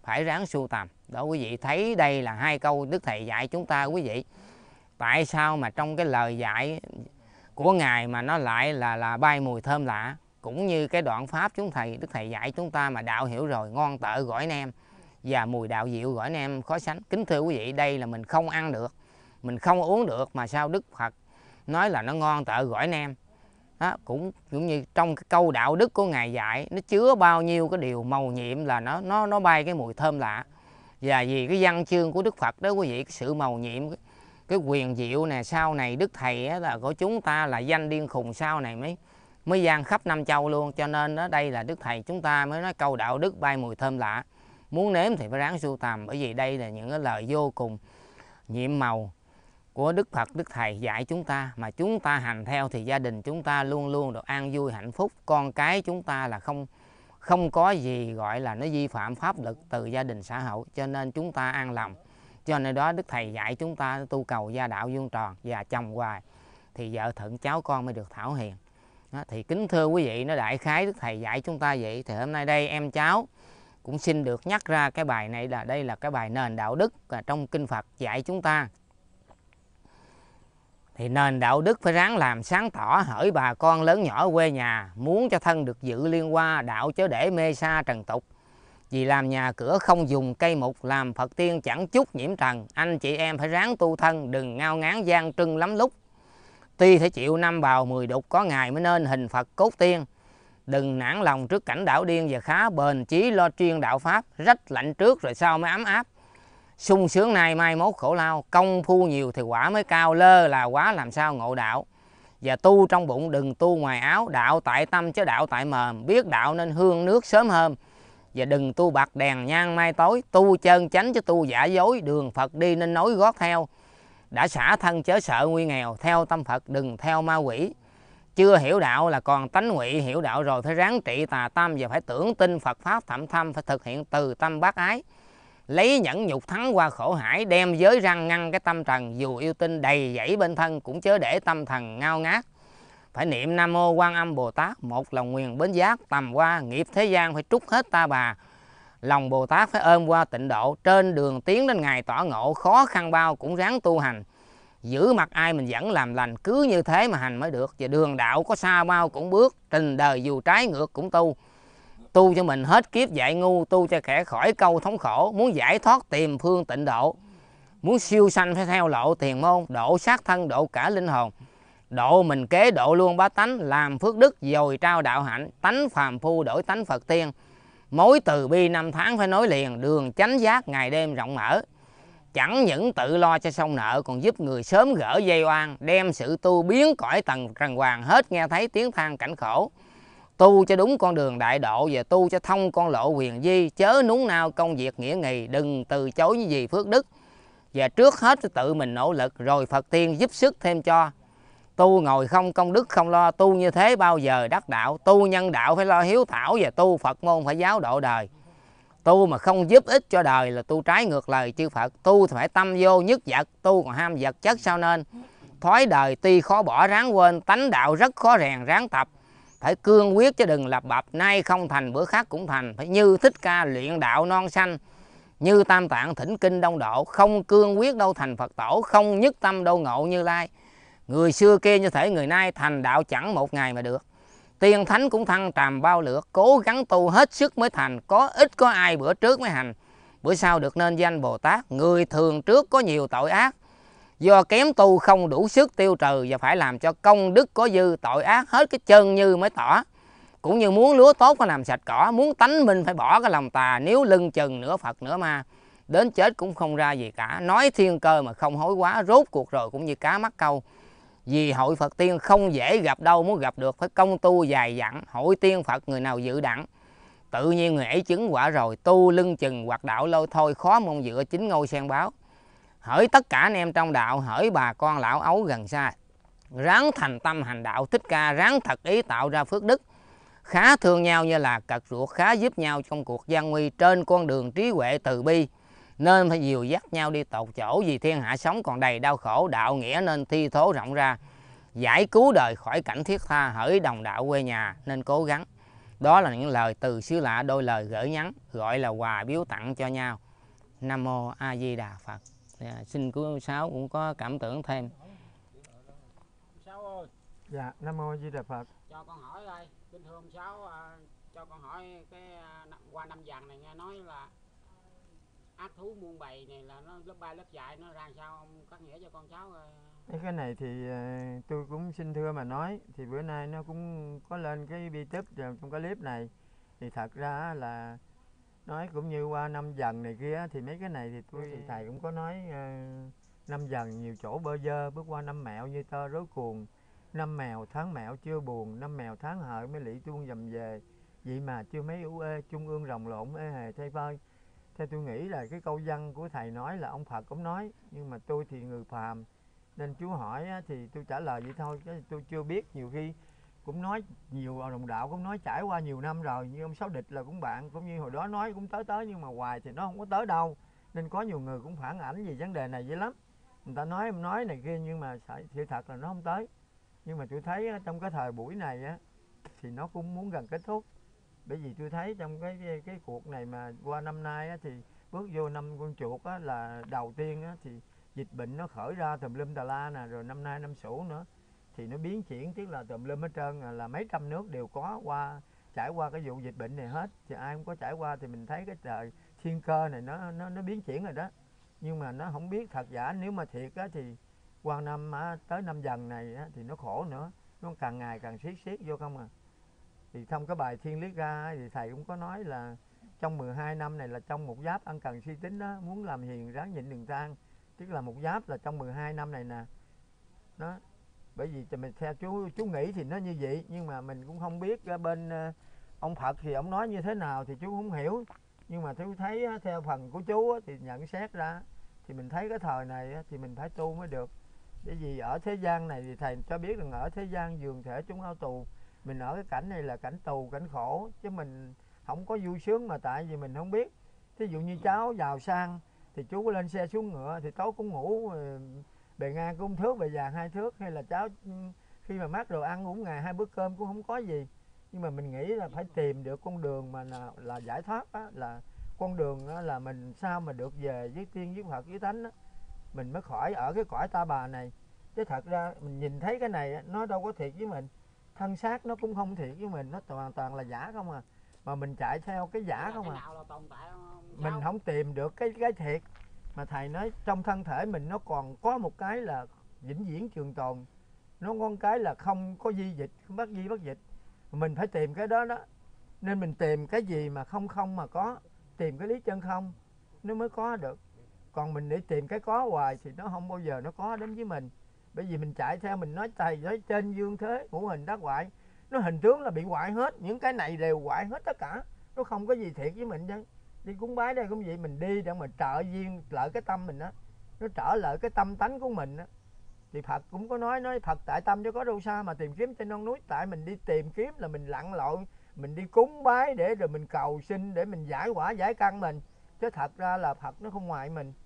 phải ráng sưu tầm. Đó quý vị thấy đây là hai câu Đức Thầy dạy chúng ta quý vị. Tại sao mà trong cái lời dạy của Ngài mà nó lại là là bay mùi thơm lạ, cũng như cái đoạn pháp chúng thầy Đức Thầy dạy chúng ta mà đạo hiểu rồi ngon tợ gỏi nem và mùi đạo diệu gỏi nem khó sánh. Kính thưa quý vị, đây là mình không ăn được, mình không uống được mà sao Đức Phật nói là nó ngon tợ gỏi nem. Đó, cũng cũng như trong cái câu đạo đức của Ngài dạy, nó chứa bao nhiêu cái điều màu nhiệm là nó nó nó bay cái mùi thơm lạ. Và vì cái văn chương của Đức Phật đó quý vị, cái sự màu nhiệm, cái, cái quyền diệu nè, sau này Đức Thầy á, là của chúng ta là danh điên khùng sau này mới mới gian khắp năm châu luôn. Cho nên đó, đây là Đức Thầy chúng ta mới nói câu đạo đức bay mùi thơm lạ. Muốn nếm thì phải ráng sưu tầm, bởi vì đây là những cái lời vô cùng nhiệm màu của Đức Phật, Đức Thầy dạy chúng ta, mà chúng ta hành theo thì gia đình chúng ta luôn luôn được an vui hạnh phúc, con cái chúng ta là không không có gì gọi là nó vi phạm pháp luật từ gia đình xã hội, cho nên chúng ta an lòng. Cho nên đó Đức Thầy dạy chúng ta tu cầu gia đạo vuông tròn và chồng hoài thì vợ thuận cháu con mới được thảo hiền. Đó, thì kính thưa quý vị, nó đại khái Đức Thầy dạy chúng ta vậy. Thì hôm nay đây em cháu cũng xin được nhắc ra cái bài này là đây là cái bài nền đạo đức trong kinh Phật dạy chúng ta. Thì nền đạo đức phải ráng làm sáng tỏ, hỡi bà con lớn nhỏ quê nhà, muốn cho thân được dự liên hoa, đạo chớ để mê sa trần tục. Vì làm nhà cửa không dùng cây mục, làm Phật tiên chẳng chút nhiễm trần. Anh chị em phải ráng tu thân, đừng ngao ngán gian trưng lắm lúc. Tuy phải chịu năm bào mười đục, có ngày mới nên hình Phật cốt tiên. Đừng nản lòng trước cảnh đảo điên, và khá bền chí lo chuyên đạo pháp. Rách lạnh trước rồi sau mới ấm áp, sung sướng nay mai mốt khổ lao. Công phu nhiều thì quả mới cao, lơ là quá làm sao ngộ đạo. Và tu trong bụng đừng tu ngoài áo, đạo tại tâm chứ đạo tại mờm. Biết đạo nên hương nước sớm hôm, và đừng tu bạc đèn nhang mai tối. Tu chân chánh chứ tu giả dối, đường Phật đi nên nối gót theo. Đã xả thân chớ sợ nguy nghèo, theo tâm Phật đừng theo ma quỷ. Chưa hiểu đạo là còn tánh ngụy, hiểu đạo rồi phải ráng trị tà tâm, và phải tưởng tin Phật Pháp thậm thâm, phải thực hiện từ tâm bác ái. Lấy nhẫn nhục thắng qua khổ hải, đem giới răng ngăn cái tâm trần. Dù yêu tinh đầy dẫy bên thân, cũng chớ để tâm thần ngao ngát. Phải niệm Nam Mô Quan Âm Bồ Tát, một lòng nguyền bến giác tầm qua. Nghiệp thế gian phải trút hết ta bà, lòng Bồ Tát phải ôm qua tịnh độ. Trên đường tiến đến ngày tỏ ngộ, khó khăn bao cũng ráng tu hành. Giữ mặt ai mình vẫn làm lành, cứ như thế mà hành mới được. Và đường đạo có xa bao cũng bước, tình đời dù trái ngược cũng tu. Tu cho mình hết kiếp dạy ngu, tu cho kẻ khỏi câu thống khổ. Muốn giải thoát tìm phương tịnh độ, muốn siêu sanh phải theo lộ tiền môn. Độ sát thân độ cả linh hồn, độ mình kế độ luôn bá tánh. Làm phước đức dồi trao đạo hạnh, tánh phàm phu đổi tánh Phật tiên. Mối từ bi năm tháng phải nối liền, đường chánh giác ngày đêm rộng mở. Chẳng những tự lo cho xong nợ, còn giúp người sớm gỡ dây oan. Đem sự tu biến cõi tầng trần hoàng, hết nghe thấy tiếng than cảnh khổ. Tu cho đúng con đường đại độ, và tu cho thông con lộ quyền di. Chớ núng nao công việc nghĩa nghì, đừng từ chối như gì phước đức. Và trước hết tự mình nỗ lực, rồi Phật tiên giúp sức thêm cho. Tu ngồi không công đức không lo, tu như thế bao giờ đắc đạo. Tu nhân đạo phải lo hiếu thảo, và tu Phật môn phải giáo độ đời. Tu mà không giúp ích cho đời là tu trái ngược lời chư Phật. Tu thì phải tâm vô nhất vật, tu còn ham vật chất sao nên. Thói đời tuy khó bỏ ráng quên, tánh đạo rất khó rèn ráng tập. Phải cương quyết chứ đừng lập bập, nay không thành bữa khác cũng thành. Phải như Thích Ca luyện đạo non xanh, như Tam Tạng thỉnh kinh đông độ. Không cương quyết đâu thành Phật tổ, không nhất tâm đâu ngộ Như Lai. Người xưa kia như thể người nay, thành đạo chẳng một ngày mà được. Tiên thánh cũng thăng tràm bao lượt, cố gắng tu hết sức mới thành. Có ít có ai bữa trước mới hành, bữa sau được nên danh Bồ Tát. Người thường trước có nhiều tội ác, do kém tu không đủ sức tiêu trừ. Và phải làm cho công đức có dư, tội ác hết cái chân như mới tỏ. Cũng như muốn lúa tốt phải làm sạch cỏ, muốn tánh mình phải bỏ cái lòng tà. Nếu lưng chừng nửa Phật nửa ma, đến chết cũng không ra gì cả. Nói thiên cơ mà không hối quá, rốt cuộc rồi cũng như cá mắc câu. Vì hội Phật tiên không dễ gặp đâu, muốn gặp được phải công tu dài dặn. Hội tiên Phật người nào dự đặng, tự nhiên người ấy chứng quả rồi. Tu lưng chừng hoặc đạo lôi thôi, khó mong dựa chính ngôi sen báo. Hỡi tất cả anh em trong đạo, hỡi bà con lão ấu gần xa, ráng thành tâm hành đạo Thích Ca, ráng thật ý tạo ra phước đức. Khá thương nhau như là cật ruột, khá giúp nhau trong cuộc gian nguy. Trên con đường trí huệ từ bi, nên phải dìu dắt nhau đi tột chỗ. Vì thiên hạ sống còn đầy đau khổ, đạo nghĩa nên thi thố rộng ra. Giải cứu đời khỏi cảnh thiết tha, hỡi đồng đạo quê nhà nên cố gắng. Đó là những lời từ xứ lạ, đôi lời gửi nhắn, gọi là quà biếu tặng cho nhau. Nam Mô A Di Đà Phật. À, xin cô Sáu cũng có cảm tưởng thêm. Sáu ơi. Dạ, Nam Mô A Di Đà Phật. Cho con hỏi đây, kính thưa ông Sáu, à, cho con hỏi cái à, qua năm Dần này nghe nói là ác thú muôn bầy này là nó lớp ba lớp dại, nó ra sao ông cắt nghĩa cho con cháu. À... Cái này thì uh, tôi cũng xin thưa mà nói, thì bữa nay nó cũng có lên cái YouTube trong cái clip này, thì thật ra là nói cũng như qua năm Dần này kia, thì mấy cái này thì tôi thì thầy cũng có nói uh, năm Dần nhiều chỗ bơ vơ, bước qua năm Mẹo như tơ rối cuồng, năm Mèo tháng Mẹo chưa buồn, năm Mèo tháng Hợi mới lỵ tuôn dầm về, vậy mà chưa mấy ủ ê, trung ương rồng lộn ê hề thay phơi. Theo tôi nghĩ là cái câu văn của thầy nói là ông Phật cũng nói, nhưng mà tôi thì người phàm, nên chú hỏi thì tôi trả lời vậy thôi, chứ tôi chưa biết. Nhiều khi cũng nói nhiều đồng đạo cũng nói trải qua nhiều năm rồi, như ông Sáu Địch là cũng bạn, cũng như hồi đó nói cũng tới tới, nhưng mà hoài thì nó không có tới đâu. Nên có nhiều người cũng phản ảnh về vấn đề này dữ lắm, người ta nói em nói này kia, nhưng mà sự thật là nó không tới. Nhưng mà tôi thấy trong cái thời buổi này á, thì nó cũng muốn gần kết thúc. Bởi vì tôi thấy trong cái cái, cái cuộc này mà qua năm nay á, thì bước vô năm con chuột á, là đầu tiên á, thì dịch bệnh nó khởi ra tùm lum tà la nè, rồi năm nay năm Sửu nữa thì nó biến chuyển, tức là tùm lum hết trơn, là, là mấy trăm nước đều có qua trải qua cái vụ dịch bệnh này hết. Thì ai cũng có trải qua, thì mình thấy cái trời thiên cơ này nó nó nó biến chuyển rồi đó. Nhưng mà nó không biết thật giả. Nếu mà thiệt á, thì qua năm á, tới năm Dần này á, thì nó khổ nữa, nó càng ngày càng siết siết vô không à. Thì trong cái bài Thiên Lý Ra thì thầy cũng có nói là trong mười hai năm này là trong một giáp ăn cần suy tính đó, muốn làm hiền ráng nhịn đừng than, tức là một giáp là trong mười hai năm này nè đó. Bởi vì mình theo chú chú nghĩ thì nó như vậy, nhưng mà mình cũng không biết bên ông Phật thì ông nói như thế nào thì chú không hiểu. Nhưng mà chú thấy theo phần của chú thì nhận xét ra thì mình thấy cái thời này thì mình phải tu mới được. Bởi vì ở thế gian này thì thầy cho biết rằng ở thế gian giường thể chúng ao tù, mình ở cái cảnh này là cảnh tù, cảnh khổ, chứ mình không có vui sướng, mà tại vì mình không biết. Thí dụ như cháu giàu sang thì chú có lên xe xuống ngựa thì tối cũng ngủ bề ngang cũng thước, bề dài hai thước, hay là cháu khi mà mát đồ ăn uống ngày hai bữa cơm cũng không có gì. Nhưng mà mình nghĩ là phải tìm được con đường mà là, là giải thoát đó, là con đường đó là mình sao mà được về với tiên với Phật với Thánh đó, mình mới khỏi ở cái cõi ta bà này. Chứ thật ra mình nhìn thấy cái này nó đâu có thiệt với mình, thân xác nó cũng không thiệt với mình, nó toàn toàn là giả không à. Mà mình chạy theo cái giả không à, mình không tìm được cái cái thiệt. Mà thầy nói trong thân thể mình nó còn có một cái là vĩnh viễn trường tồn, nó có một cái là không có di dịch, không bất di bất dịch, mình phải tìm cái đó đó. Nên mình tìm cái gì mà không không mà có, tìm cái lý chân không nó mới có được. Còn mình để tìm cái có hoài thì nó không bao giờ nó có đến với mình. Bởi vì mình chạy theo, mình nói thầy nói trên dương thế ngũ hình đắc hoại, nó hình tướng là bị hoại hết, những cái này đều hoại hết tất cả, nó không có gì thiệt với mình chứ. Đi cúng bái đây cũng vậy, mình đi để mà trợ duyên lợi cái tâm mình đó, nó trở lại cái tâm tánh của mình đó. Thì Phật cũng có nói nói Phật tại tâm chứ có đâu xa mà tìm kiếm trên non núi. Tại mình đi tìm kiếm là mình lặn lội, mình đi cúng bái để rồi mình cầu xin để mình giải quả giải căn mình, chứ thật ra là Phật nó không ngoài mình,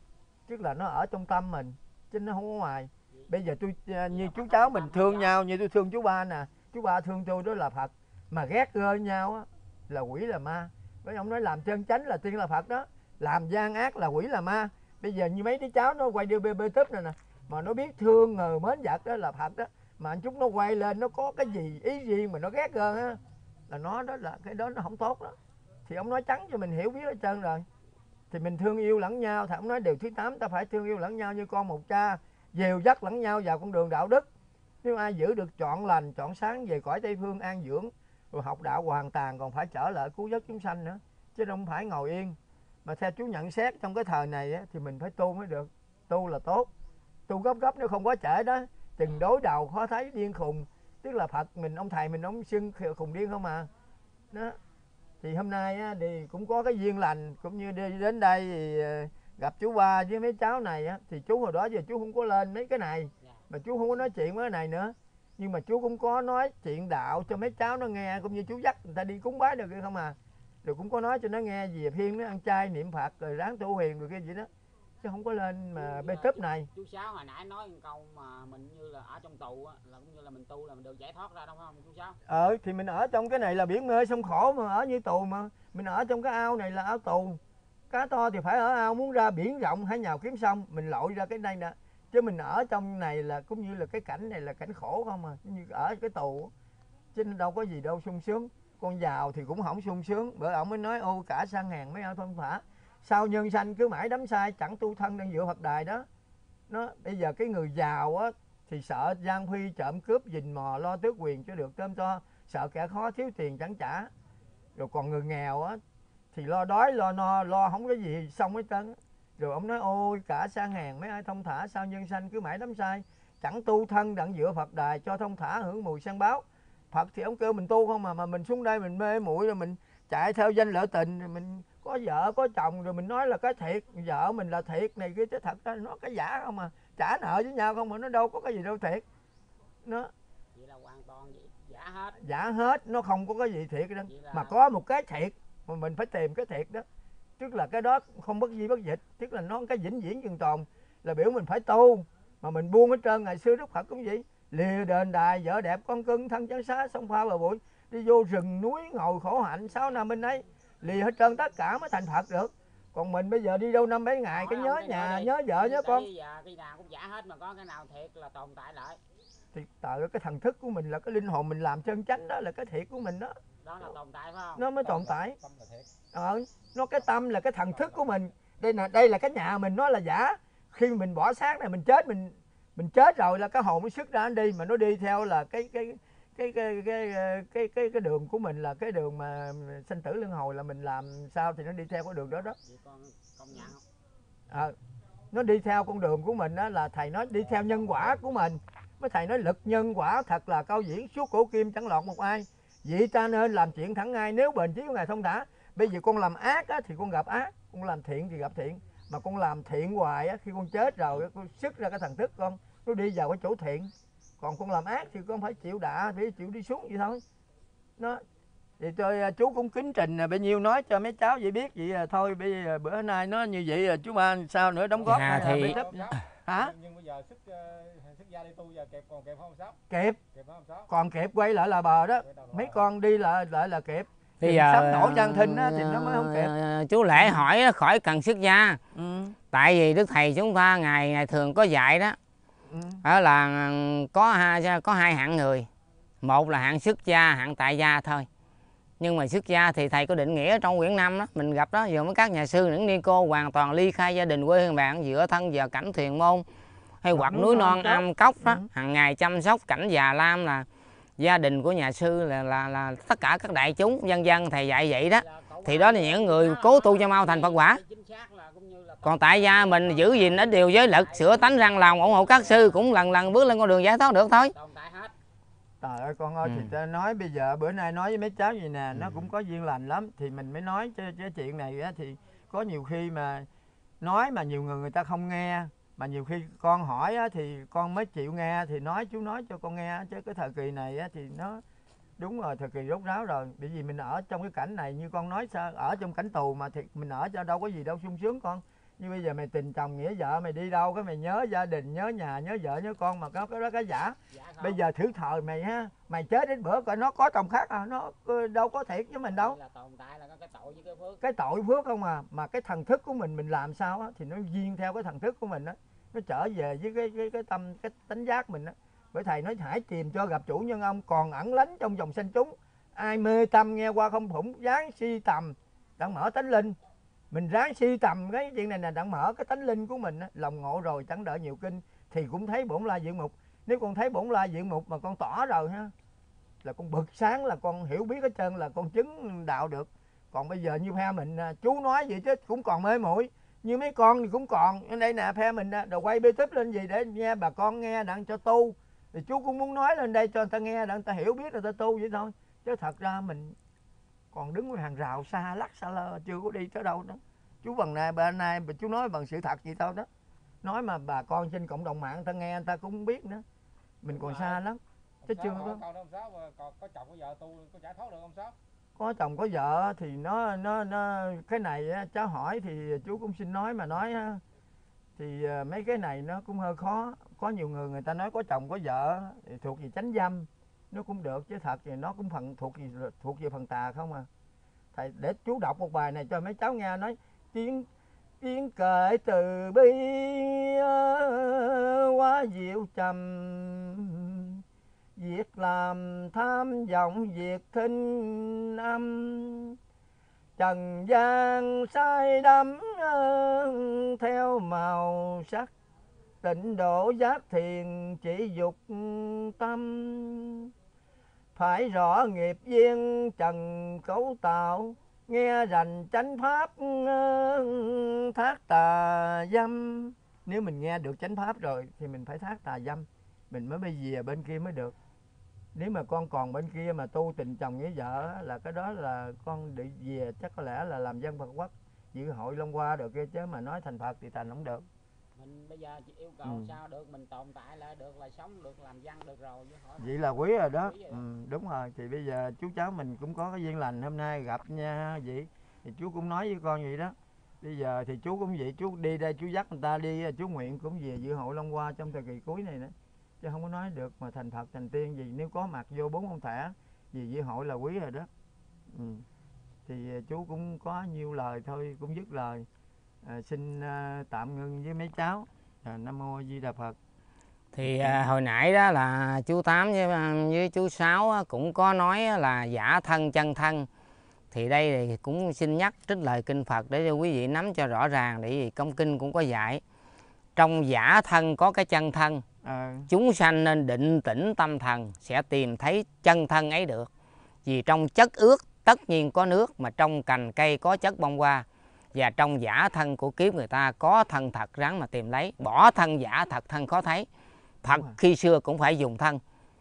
tức là nó ở trong tâm mình chứ nó không có ngoài. Bây giờ tôi như chú cháu mình thương nhau, như tôi thương chú ba nè, chú ba thương tôi đó là Phật, mà ghét gơ nhau á là quỷ là ma. Với ông nói làm chân chánh là tiên là Phật đó, làm gian ác là quỷ là ma. Bây giờ như mấy đứa cháu nó quay đưa bê bê túp này nè, mà nó biết thương ngờ mến vật đó là Phật đó, mà anh chúng nó quay lên nó có cái gì ý riêng mà nó ghét gơ á, là nó đó là cái đó nó không tốt đó. Thì ông nói trắng cho mình hiểu biết hết trơn rồi. Thì mình thương yêu lẫn nhau, thì ông nói điều thứ tám ta phải thương yêu lẫn nhau như con một cha, dìu dắt lẫn nhau vào con đường đạo đức. Nếu ai giữ được chọn lành chọn sáng về cõi Tây Phương an dưỡng, rồi học đạo hoàn tàn, còn phải trở lại cứu vớt chúng sanh nữa, chứ không phải ngồi yên. Mà theo chú nhận xét trong cái thời này á, thì mình phải tu mới được, tu là tốt, tu gấp gấp nếu không có trễ đó, chừng đối đầu khó thấy điên khùng, tức là Phật mình ông thầy mình ông xưng khùng điên không à đó. Thì hôm nay á, thì cũng có cái duyên lành, cũng như đi đến đây thì gặp chú ba với mấy cháu này á, thì chú hồi đó giờ chú không có lên mấy cái này, mà chú không có nói chuyện với cái này nữa, nhưng mà chú cũng có nói chuyện đạo cho mấy cháu nó nghe, cũng như chú dắt người ta đi cúng bái được không à, rồi cũng có nói cho nó nghe về phiên nó ăn chay niệm Phật rồi ráng tu hiền rồi cái gì đó. chứ không có lên mà Chú, bê à, túp chú, này. chú Sáu hồi nãy nói một câu mà mình như là ở trong tù á, là cũng như là mình tu là mình được giải thoát ra đúng không chú Sáu? Ờ thì mình ở trong cái này là biển mê sông khổ mà ở như tù mà. Mình ở trong cái ao này là ao tù. Cá to thì phải ở ao, muốn ra biển rộng hãy nhào kiếm sông, mình lội ra cái đây nè. Chứ mình ở trong này là cũng như là cái cảnh này là cảnh khổ không à, như ở cái tù. Chứ đâu có gì đâu sung sướng. Con giàu thì cũng không sung sướng, bởi ông mới nói ô cả sang hàng mấy ao thông thả. Sao nhân sanh cứ mãi đắm sai, chẳng tu thân đang dựa Phật đài đó. Nó bây giờ cái người giàu á thì sợ gian phi trộm cướp rình mò lo tước quyền cho được cơm to, sợ kẻ khó thiếu tiền chẳng trả. Rồi còn người nghèo á thì lo đói lo no lo không có gì xong hết trơn. Rồi ông nói ôi cả sang hàng mấy ai thông thả, sao nhân sanh cứ mãi đắm sai, chẳng tu thân đặng dựa Phật đài cho thông thả hưởng mùi sang báo. Phật thì ông kêu mình tu không mà mà mình xuống đây mình mê muội rồi mình chạy theo danh lợi tình, rồi mình có vợ có chồng rồi mình nói là cái thiệt, vợ mình là thiệt này kia, chứ thật ra nó cái giả không mà, trả nợ với nhau không mà, nó đâu có cái gì đâu thiệt. Nó Vậy là hoàn toàn giả hết. Giả hết, nó không có cái gì thiệt đó. Là... mà có một cái thiệt mà mình phải tìm cái thiệt đó, tức là cái đó không bất di bất dịch, tức là nó cái vĩnh viễn trường tồn, là biểu mình phải tu mà mình buông hết trơn. Ngày xưa Đức Phật cũng vậy, lìa đền đài vợ đẹp con cưng thân chán xá sông pha bờ bụi, đi vô rừng núi ngồi khổ hạnh sáu năm bên ấy, lìa hết trơn tất cả mới thành Phật được. Còn mình bây giờ đi đâu năm mấy ngày cái nhớ cái nhà nhớ vợ nhớ con, giờ cái nào cũng giả hết mà có cái nào thiệt là tồn tại lại. Thì tại cái thần thức của mình là cái linh hồn mình làm chân chánh đó là cái thiệt của mình đó. Đó là tồn tại phải không? Nó mới tồn tại. Ờ, nó cái tâm là cái thần thức của mình. Đây là đây là cái nhà mình, nó là giả. Khi mình bỏ xác này mình chết, mình mình chết rồi là cái hồn nó xuất ra nó đi, mà nó đi theo là cái cái cái cái cái cái cái cái đường của mình là cái đường mà sanh tử luân hồi, là mình làm sao thì nó đi theo cái đường đó đó. Vậy con công nhận không? Ờ, nó đi theo con đường của mình đó, là thầy nói đi theo nhân quả của mình. Mấy thầy nói lực nhân quả thật là cao diễn, suốt cổ kim chẳng lọt một ai. Vậy ta nên làm chuyện thẳng ngay, nếu bền chí của Ngài thông thả. Bây giờ con làm ác á, thì con gặp ác, con làm thiện thì gặp thiện. Mà con làm thiện hoài á, khi con chết rồi con xuất ra cái thần thức con, nó đi vào cái chỗ thiện. Còn con làm ác thì con phải chịu đạ, phải chịu đi xuống vậy thôi. Nó vậy tôi chú cũng kính trình bao nhiêu nói cho mấy cháu vậy biết, vậy thôi bây giờ bữa nay nó như vậy chú ba sao nữa đóng góp dạ, thì... hả? Nhưng bây giờ sức sức gia đi tu giờ kịp, còn kịp không sao? Kịp. Kịp không sao? Còn kịp quay lại là bờ đó. Mấy con đi lại lại là kịp. Bây giờ sắp nổ gian thinh á thì nó mới không kịp. Chú Lễ hỏi khỏi cần xuất gia. Ừ. Tại vì Đức Thầy chúng ta ngày ngày thường có dạy đó. Ừ. Đó là có hai có hai hạng người. Một là hạng xuất gia, hạng tại gia thôi. Nhưng mà xuất gia thì thầy có định nghĩa trong quyển năm đó, mình gặp đó, giờ mấy các nhà sư những ni cô hoàn toàn ly khai gia đình quê hương bạn, dựa thân vào cảnh thuyền môn hay hoặc núi non am cốc đó, ừ. hàng ngày chăm sóc cảnh già lam là gia đình của nhà sư là là, là tất cả các đại chúng dân dân thầy dạy vậy đó. Thì đó là những người cố tu cho mau thành Phật quả. Còn tại gia mình giữ gìn ít điều giới lực, sửa tánh răng lòng, ủng hộ các sư cũng lần lần bước lên con đường giải thoát được thôi. Trời ơi con ơi, ừ. thì nói bây giờ bữa nay nói với mấy cháu gì nè, ừ. nó cũng có duyên lành lắm, thì mình mới nói cho cái chuyện này á. Thì có nhiều khi mà nói mà nhiều người người ta không nghe, mà nhiều khi con hỏi á, thì con mới chịu nghe, thì nói chú nói cho con nghe. Chứ cái thời kỳ này á, thì nó đúng rồi, thời kỳ rốt ráo rồi. Bởi vì mình ở trong cái cảnh này như con nói, sao ở trong cảnh tù mà thì mình ở cho đâu có gì đâu sung sướng con. Như bây giờ mày tình chồng nghĩa vợ, mày đi đâu cái mày nhớ gia đình, nhớ nhà, nhớ vợ, nhớ con, mà có cái đó cái giả. Dạ bây giờ thử thời mày ha, mày chết đến bữa coi nó có chồng khác à, nó đâu có thiệt với mình đâu. Là tồn tại là cái tội với cái phước. Cái tội phước không à, mà cái thần thức của mình mình làm sao á thì nó duyên theo cái thần thức của mình á, nó trở về với cái cái cái tâm cái tánh giác mình á. Bởi thầy nói hãy tìm cho gặp chủ nhân ông còn ẩn lánh trong dòng sanh chúng, ai mê tâm nghe qua không phụng dáng si tầm đang mở tánh linh. Mình ráng si tầm cái chuyện này nè, đang mở cái tánh linh của mình á, lòng ngộ rồi chẳng đợi nhiều kinh thì cũng thấy bổn la diện mục. Nếu con thấy bổn la diện mục mà con tỏ rồi ha, là con bực sáng, là con hiểu biết hết trơn, là con chứng đạo được. Còn bây giờ như phe mình chú nói vậy chứ cũng còn mê muội, như mấy con thì cũng còn. Ở đây nè phe mình đồ quay bê túp lên gì để nghe bà con nghe đặng cho tu, thì chú cũng muốn nói lên đây cho người ta nghe, đặng người ta hiểu biết, người ta tu vậy thôi. Chứ thật ra mình còn đứng với hàng rào xa lắc xa lơ, chưa có đi tới đâu đó. Chú bằng này bên nay chú nói bằng sự thật vậy thôi đó. Nói mà bà con trên cộng đồng mạng người ta nghe người ta cũng không biết nữa. Mình còn xa lắm. Chứ chưa có. Có chồng có vợ tu có giải thoát được không sao? Có chồng có vợ thì nó nó nó cái này á, cháu hỏi thì chú cũng xin nói mà nói á, Thì à, mấy cái này nó cũng hơi khó. Có nhiều người người ta nói có chồng có vợ thì thuộc về chánh dâm, nó cũng được, chứ thật thì nó cũng phần thuộc về thuộc về phần tà không à. Thầy để chú đọc một bài này cho mấy cháu nghe, nói tiếng tiếng kể từ bi quá diệu trầm, việc làm tham vọng việc thinh âm, trần gian say đắm theo màu sắc, tịnh độ giác thiền chỉ dục tâm, phải rõ nghiệp duyên trần cấu tạo, nghe rành chánh pháp thác tà dâm. Nếu mình nghe được chánh pháp rồi thì mình phải thác tà dâm, mình mới bây về bên kia mới được. Nếu mà con còn bên kia mà tu tình chồng với vợ là cái đó là con đi về chắc có lẽ là làm dân Phật quốc, dự hội Long Hoa được kia, chứ mà nói thành Phật thì thành không được. Mình bây giờ chỉ yêu cầu ừ. sao được, mình tồn tại lại được, là sống được, làm văn được rồi. Vậy là quý rồi đó. Quý rồi đó. Ừ, đúng rồi. Thì bây giờ chú cháu mình cũng có cái duyên lành hôm nay gặp nha vậy. Thì chú cũng nói với con vậy đó. Bây giờ thì chú cũng vậy, chú đi đây chú dắt người ta đi, chú nguyện cũng về dự hội Long Hoa trong thời kỳ cuối này nữa. Chứ không có nói được mà thành Phật thành tiên gì, nếu có mặt vô bốn ông thẻ vì dự hội là quý rồi đó. Ừ. Thì chú cũng có nhiêu lời thôi, cũng dứt lời. À, xin à, tạm ngưng với mấy cháu. À, Nam Mô A Di Đà Phật. Thì à, hồi nãy đó là chú Tám với, với chú Sáu cũng có nói là giả thân chân thân. Thì đây thì cũng xin nhắc trích lời kinh Phật để cho quý vị nắm cho rõ ràng, để vì trong kinh cũng có dạy. Trong giả thân có cái chân thân. À. Chúng sanh nên định tĩnh tâm thần sẽ tìm thấy chân thân ấy được. Vì trong chất ướt tất nhiên có nước, mà trong cành cây có chất bông hoa. Và trong giả thân của kiếp người ta có thân thật ráng mà tìm lấy. Bỏ thân giả thật thân khó thấy. Phật khi xưa cũng phải dùng thân.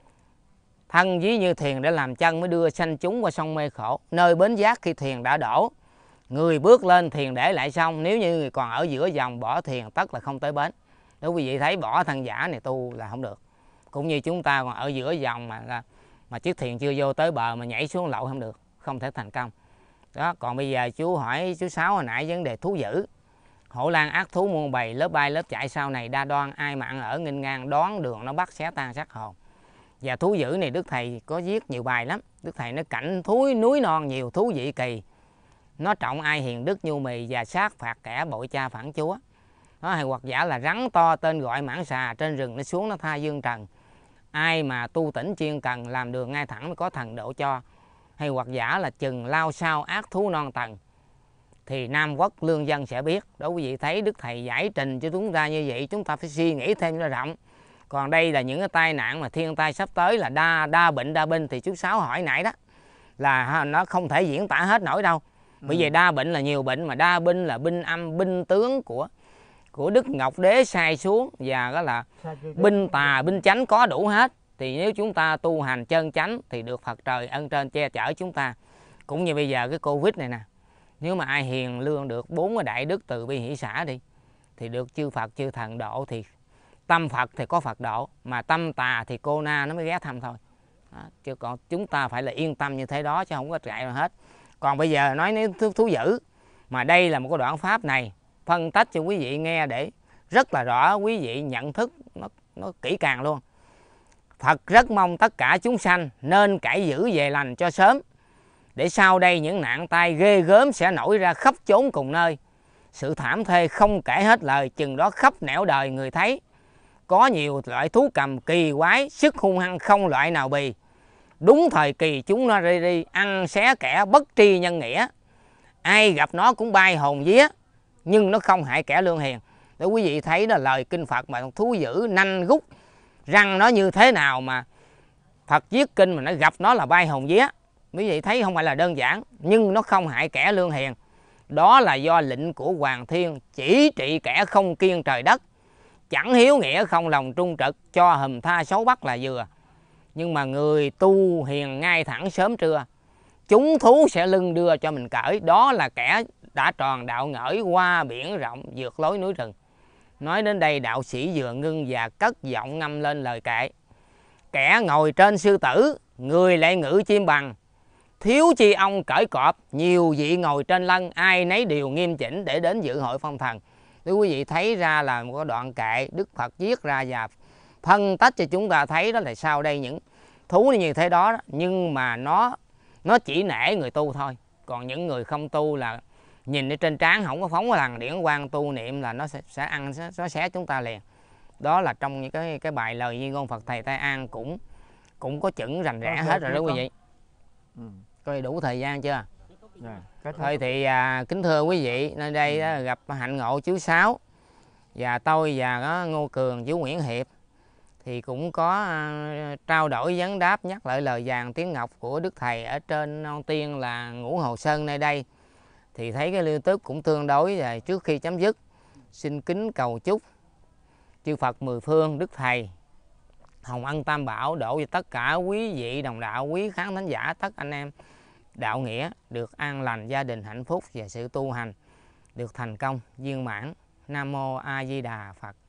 Thân ví như thuyền để làm chân mới đưa sanh chúng qua sông mê khổ. Nơi bến giác khi thuyền đã đổ, người bước lên thuyền để lại sông. Nếu như người còn ở giữa dòng bỏ thuyền tất là không tới bến. Nếu quý vị thấy bỏ thân giả này tu là không được. Cũng như chúng ta còn ở giữa dòng mà mà chiếc thuyền chưa vô tới bờ mà nhảy xuống lậu không được, không thể thành công. Đó, còn bây giờ chú hỏi chú Sáu hồi nãy vấn đề thú dữ. Hổ lang ác thú muôn bầy, lớp bay lớp chạy sau này đa đoan, ai mà ăn ở nghênh ngang, đoán đường nó bắt xé tan xác hồn. Và thú dữ này Đức Thầy có viết nhiều bài lắm. Đức Thầy nó cảnh thúi núi non nhiều thú vị kỳ. Nó trọng ai hiền đức nhu mì và sát phạt kẻ bội cha phản chúa. Nó hay hoặc giả là rắn to tên gọi mãng xà, trên rừng nó xuống nó tha dương trần. Ai mà tu tỉnh chuyên cần, làm đường ngay thẳng mới có thần độ cho. Hay hoặc giả là chừng lao sao ác thú non tầng. Thì Nam Quốc lương dân sẽ biết. Đó quý vị thấy Đức Thầy giải trình cho chúng ta như vậy, chúng ta phải suy nghĩ thêm cho rộng. Còn đây là những cái tai nạn mà thiên tai sắp tới là đa đa bệnh đa binh. Thì chú Sáu hỏi nãy đó là nó không thể diễn tả hết nổi đâu. Bởi vì đa bệnh là nhiều bệnh, mà đa binh là binh âm binh tướng của của Đức Ngọc Đế sai xuống, và đó là binh tà binh chánh có đủ hết. Thì nếu chúng ta tu hành chân chánh thì được Phật trời ân trên che chở chúng ta. Cũng như bây giờ cái Covid này nè, nếu mà ai hiền lương được bốn cái đại đức từ bi hỷ xã đi thì được chư Phật chư thần độ. Thì tâm Phật thì có Phật độ, mà tâm tà thì cô na nó mới ghé thăm thôi. Đó, chứ còn chúng ta phải là yên tâm như thế đó, chứ không có chạy nào hết. Còn bây giờ nói nếu thú, thú dữ, mà đây là một cái đoạn pháp này phân tách cho quý vị nghe để rất là rõ, quý vị nhận thức nó, nó kỹ càng luôn. Phật rất mong tất cả chúng sanh nên cải giữ về lành cho sớm, để sau đây những nạn tai ghê gớm sẽ nổi ra khắp chốn cùng nơi. Sự thảm thê không kể hết lời, chừng đó khắp nẻo đời người thấy. Có nhiều loại thú cầm kỳ quái, sức hung hăng không loại nào bì. Đúng thời kỳ chúng nó đi đi, ăn xé kẻ bất tri nhân nghĩa. Ai gặp nó cũng bay hồn vía, nhưng nó không hại kẻ lương hiền. Để quý vị thấy đó, lời kinh Phật mà thú dữ nanh gút răng nó như thế nào, mà Phật viết kinh mà nó gặp nó là bay hồn vía. Quý vị thấy không phải là đơn giản, nhưng nó không hại kẻ lương hiền. Đó là do lệnh của Hoàng Thiên, chỉ trị kẻ không kiêng trời đất, chẳng hiếu nghĩa không lòng trung trực, cho hùm tha xấu bắt là vừa. Nhưng mà người tu hiền ngay thẳng sớm trưa, chúng thú sẽ lưng đưa cho mình cởi. Đó là kẻ đã tròn đạo ngởi qua biển rộng, vượt lối núi rừng. Nói đến đây đạo sĩ vừa ngưng và cất giọng ngâm lên lời kệ. Kẻ ngồi trên sư tử, người lại ngự chim bằng. Thiếu chi ông cởi cọp, nhiều vị ngồi trên lân, ai nấy đều nghiêm chỉnh để đến dự hội phong thần. Để quý vị thấy ra là một cái đoạn kệ Đức Phật viết ra và phân tích cho chúng ta thấy đó là sau đây những thú như thế đó, đó nhưng mà nó nó chỉ nể người tu thôi, còn những người không tu là nhìn ở trên trán không có phóng cái lằn điển quang tu niệm là nó sẽ, sẽ ăn nó xé chúng ta liền. Đó là trong những cái cái bài lời di ngôn Phật thầy Tây An cũng cũng có chững rành rẽ hết rồi đó quý vị. Ừ. Coi đủ thời gian chưa? Dạ, Thôi thì à, kính thưa quý vị, nơi đây á, gặp hạnh ngộ chú Sáu và tôi và đó, Ngô Cường, chú Nguyễn Hiệp thì cũng có à, trao đổi vấn đáp nhắc lại lời vàng tiếng ngọc của Đức Thầy ở trên non tiên là Ngũ Hồ Sơn nơi đây. Thì thấy cái liên tiếp cũng tương đối, và trước khi chấm dứt xin kính cầu chúc chư Phật mười phương, Đức Thầy, Hồng Ân Tam Bảo độ cho tất cả quý vị đồng đạo, quý khán thính giả, tất anh em đạo nghĩa được an lành, gia đình hạnh phúc và sự tu hành được thành công viên mãn. Nam mô A Di Đà Phật.